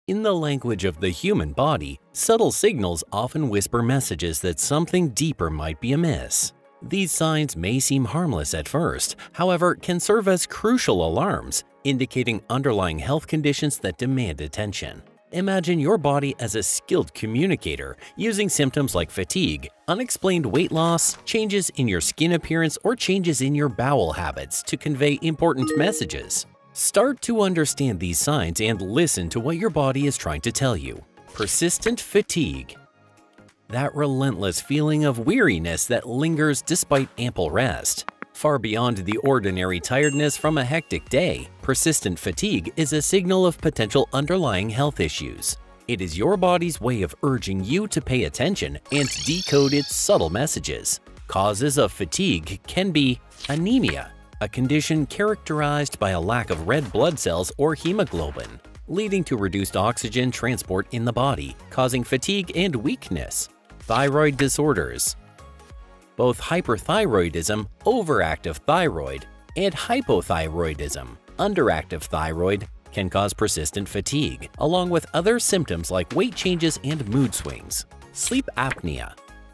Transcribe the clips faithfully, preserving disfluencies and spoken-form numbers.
In the language of the human body, subtle signals often whisper messages that something deeper might be amiss. These signs may seem harmless at first, however, can serve as crucial alarms, indicating underlying health conditions that demand attention. Imagine your body as a skilled communicator, using symptoms like fatigue, unexplained weight loss, changes in your skin appearance, or changes in your bowel habits to convey important messages. Start to understand these signs and listen to what your body is trying to tell you. Persistent fatigue. That relentless feeling of weariness that lingers despite ample rest. Far beyond the ordinary tiredness from a hectic day, persistent fatigue is a signal of potential underlying health issues. It is your body's way of urging you to pay attention and decode its subtle messages. Causes of fatigue can be anemia, a condition characterized by a lack of red blood cells or hemoglobin, leading to reduced oxygen transport in the body, causing fatigue and weakness. Thyroid disorders. Both hyperthyroidism, overactive thyroid, and hypothyroidism, underactive thyroid, can cause persistent fatigue, along with other symptoms like weight changes and mood swings. Sleep apnea.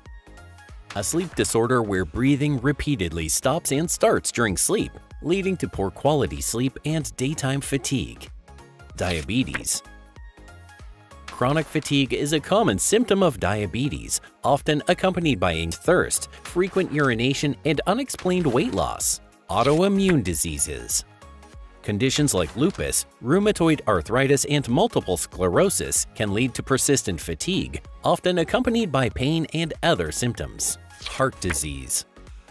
A sleep disorder where breathing repeatedly stops and starts during sleep, leading to poor quality sleep and daytime fatigue. Diabetes. Chronic fatigue is a common symptom of diabetes, often accompanied by thirst, frequent urination, and unexplained weight loss. Autoimmune diseases. Conditions like lupus, rheumatoid arthritis, and multiple sclerosis can lead to persistent fatigue, often accompanied by pain and other symptoms. Heart disease.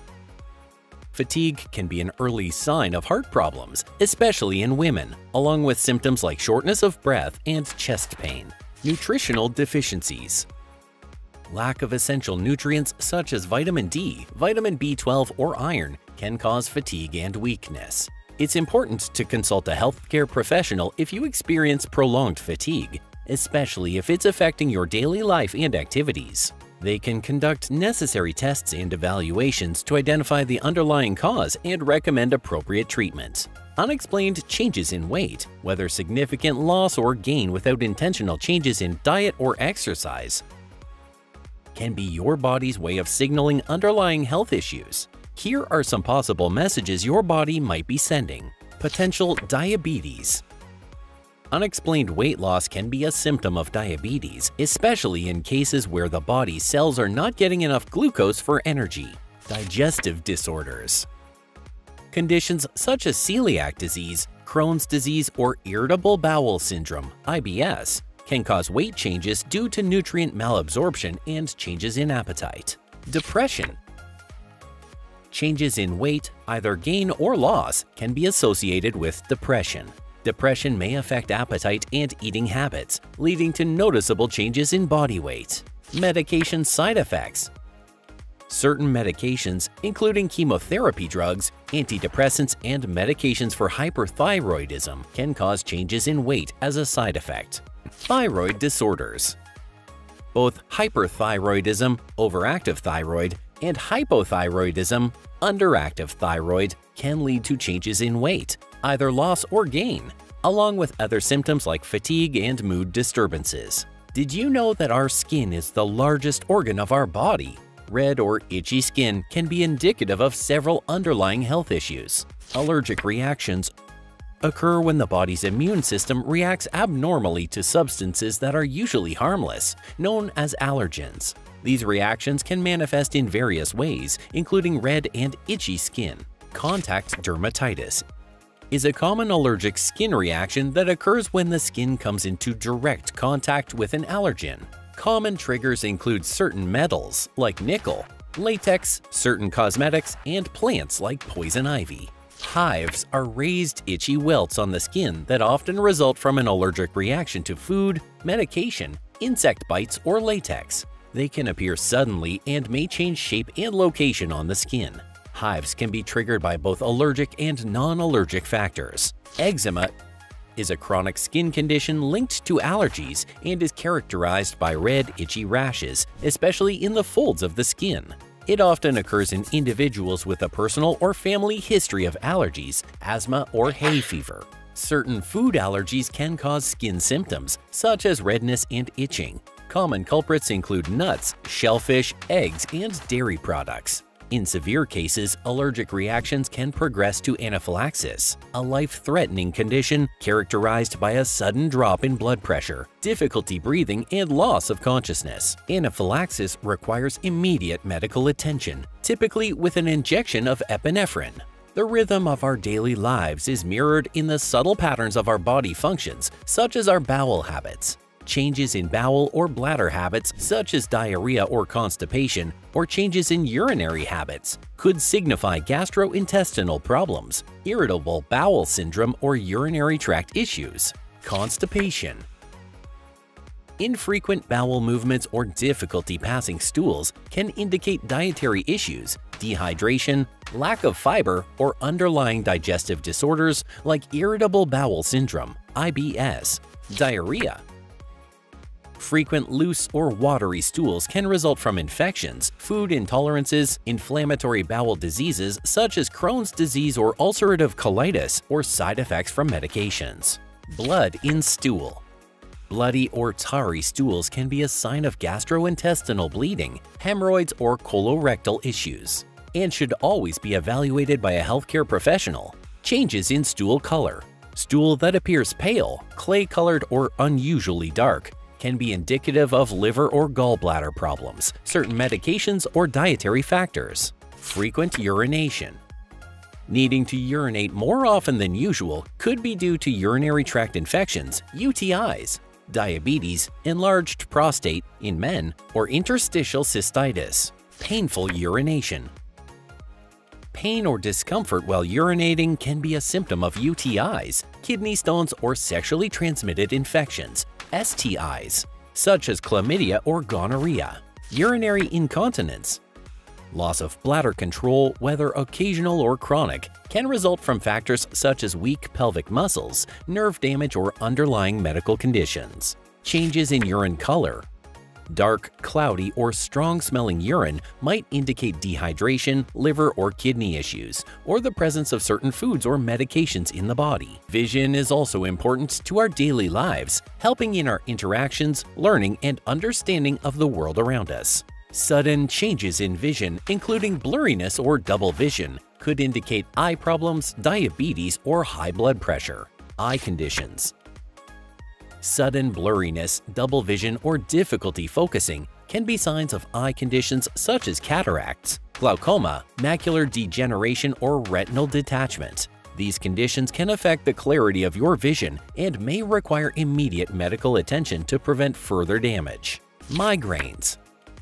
Fatigue can be an early sign of heart problems, especially in women, along with symptoms like shortness of breath and chest pain. Nutritional deficiencies. Lack of essential nutrients such as vitamin D, vitamin B twelve, or iron can cause fatigue and weakness. It's important to consult a healthcare professional if you experience prolonged fatigue, especially if it's affecting your daily life and activities. They can conduct necessary tests and evaluations to identify the underlying cause and recommend appropriate treatment. Unexplained changes in weight, whether significant loss or gain without intentional changes in diet or exercise, can be your body's way of signaling underlying health issues. Here are some possible messages your body might be sending. Potential diabetes. Unexplained weight loss can be a symptom of diabetes, especially in cases where the body's cells are not getting enough glucose for energy. Digestive disorders. Conditions such as celiac disease, Crohn's disease, or irritable bowel syndrome (I B S) can cause weight changes due to nutrient malabsorption and changes in appetite. Depression. Changes in weight, either gain or loss, can be associated with depression. Depression may affect appetite and eating habits, leading to noticeable changes in body weight. Medication side effects. Certain medications, including chemotherapy drugs, antidepressants, and medications for hyperthyroidism, can cause changes in weight as a side effect. Thyroid disorders. Both hyperthyroidism, overactive thyroid, and hypothyroidism, underactive thyroid, can lead to changes in weight, either loss or gain, along with other symptoms like fatigue and mood disturbances. Did you know that our skin is the largest organ of our body? Red or itchy skin can be indicative of several underlying health issues. Allergic reactions occur when the body's immune system reacts abnormally to substances that are usually harmless, known as allergens. These reactions can manifest in various ways, including red and itchy skin. Contact dermatitis is a common allergic skin reaction that occurs when the skin comes into direct contact with an allergen. Common triggers include certain metals like nickel, latex, certain cosmetics, and plants like poison ivy. Hives are raised, itchy welts on the skin that often result from an allergic reaction to food, medication, insect bites, or latex. They can appear suddenly and may change shape and location on the skin. Hives can be triggered by both allergic and non-allergic factors. Eczema is a chronic skin condition linked to allergies and is characterized by red, itchy rashes, especially in the folds of the skin. It often occurs in individuals with a personal or family history of allergies, asthma, or hay fever. Certain food allergies can cause skin symptoms, such as redness and itching. Common culprits include nuts, shellfish, eggs, and dairy products. In severe cases, allergic reactions can progress to anaphylaxis, a life-threatening condition characterized by a sudden drop in blood pressure, difficulty breathing, and loss of consciousness. Anaphylaxis requires immediate medical attention, typically with an injection of epinephrine. The rhythm of our daily lives is mirrored in the subtle patterns of our body functions, such as our bowel habits. Changes in bowel or bladder habits, such as diarrhea or constipation, or changes in urinary habits, could signify gastrointestinal problems, irritable bowel syndrome, or urinary tract issues. Constipation. Infrequent bowel movements or difficulty passing stools can indicate dietary issues, dehydration, lack of fiber, or underlying digestive disorders like irritable bowel syndrome, I B S, diarrhea. Frequent loose or watery stools can result from infections, food intolerances, inflammatory bowel diseases such as Crohn's disease or ulcerative colitis, or side effects from medications. Blood in stool. Bloody or tarry stools can be a sign of gastrointestinal bleeding, hemorrhoids, or colorectal issues, and should always be evaluated by a healthcare professional. Changes in stool color. Stool that appears pale, clay-colored, or unusually dark can be indicative of liver or gallbladder problems, certain medications, or dietary factors. Frequent urination. Needing to urinate more often than usual could be due to urinary tract infections, U T Is, diabetes, enlarged prostate in men, or interstitial cystitis. Painful urination. Pain or discomfort while urinating can be a symptom of U T Is, kidney stones, or sexually transmitted infections, S T Is, such as chlamydia or gonorrhea. Urinary incontinence. Loss of bladder control, whether occasional or chronic, can result from factors such as weak pelvic muscles, nerve damage, or underlying medical conditions. Changes in urine color. Dark, cloudy, or strong-smelling urine might indicate dehydration, liver or kidney issues, or the presence of certain foods or medications in the body. Vision is also important to our daily lives, helping in our interactions, learning, and understanding of the world around us. Sudden changes in vision, including blurriness or double vision, could indicate eye problems, diabetes, or high blood pressure. Eye conditions. Sudden blurriness, double vision, or difficulty focusing can be signs of eye conditions such as cataracts, glaucoma, macular degeneration, or retinal detachment. These conditions can affect the clarity of your vision and may require immediate medical attention to prevent further damage. Migraines.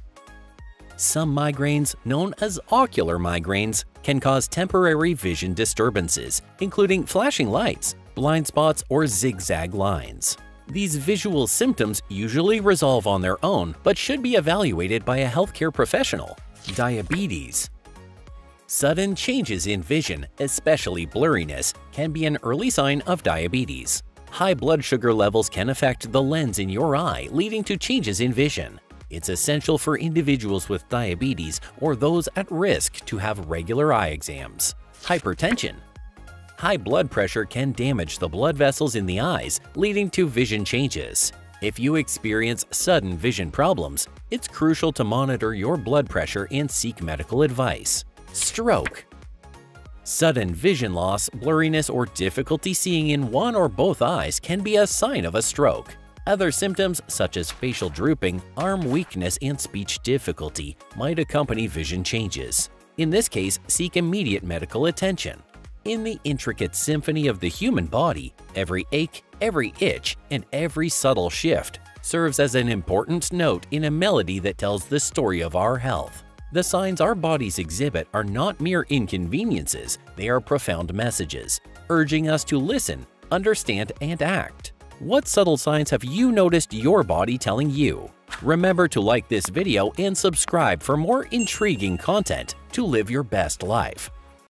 Some migraines, known as ocular migraines, can cause temporary vision disturbances, including flashing lights, blind spots, or zigzag lines. These visual symptoms usually resolve on their own but should be evaluated by a healthcare professional. Diabetes. Sudden changes in vision, especially blurriness, can be an early sign of diabetes. High blood sugar levels can affect the lens in your eye, leading to changes in vision. It's essential for individuals with diabetes or those at risk to have regular eye exams. Hypertension. High blood pressure can damage the blood vessels in the eyes, leading to vision changes. If you experience sudden vision problems, it's crucial to monitor your blood pressure and seek medical advice. Stroke. Sudden vision loss, blurriness, or difficulty seeing in one or both eyes can be a sign of a stroke. Other symptoms, such as facial drooping, arm weakness, and speech difficulty, might accompany vision changes. In this case, seek immediate medical attention. In the intricate symphony of the human body, every ache, every itch, and every subtle shift serves as an important note in a melody that tells the story of our health. The signs our bodies exhibit are not mere inconveniences, they are profound messages, urging us to listen, understand, and act. What subtle signs have you noticed your body telling you? Remember to like this video and subscribe for more intriguing content to live your best life.